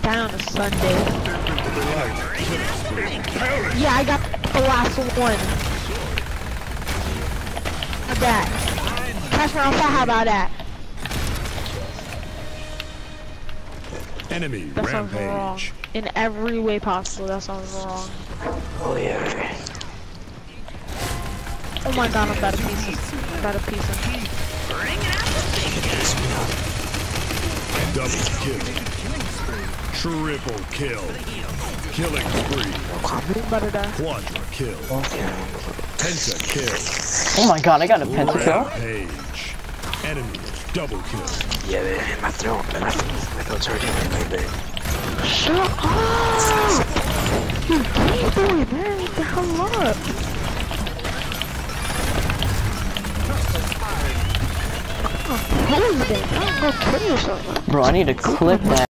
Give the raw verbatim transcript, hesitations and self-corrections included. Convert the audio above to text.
die on a Sunday. Yeah, I got the last one. How about that? Catch me outside, how about that? Enemy That sounds wrong. rampage. In every way possible, that sounds wrong. Oh yeah. Oh my god, I'm about to piece him. I'm about to piece him. Double kill. Triple kill. Killing spree. I'm about to die. Quadra kill. Okay. Penta kill. Oh my god, I got a pentakill. Rampage. Enemy double kill. Yeah, man, my throat, my throat, my throat's hurting a little bit. Shut up! You gay boy, man, what the hell up? Oh, hold it. Don't go kill yourself. Bro, I need to clip that.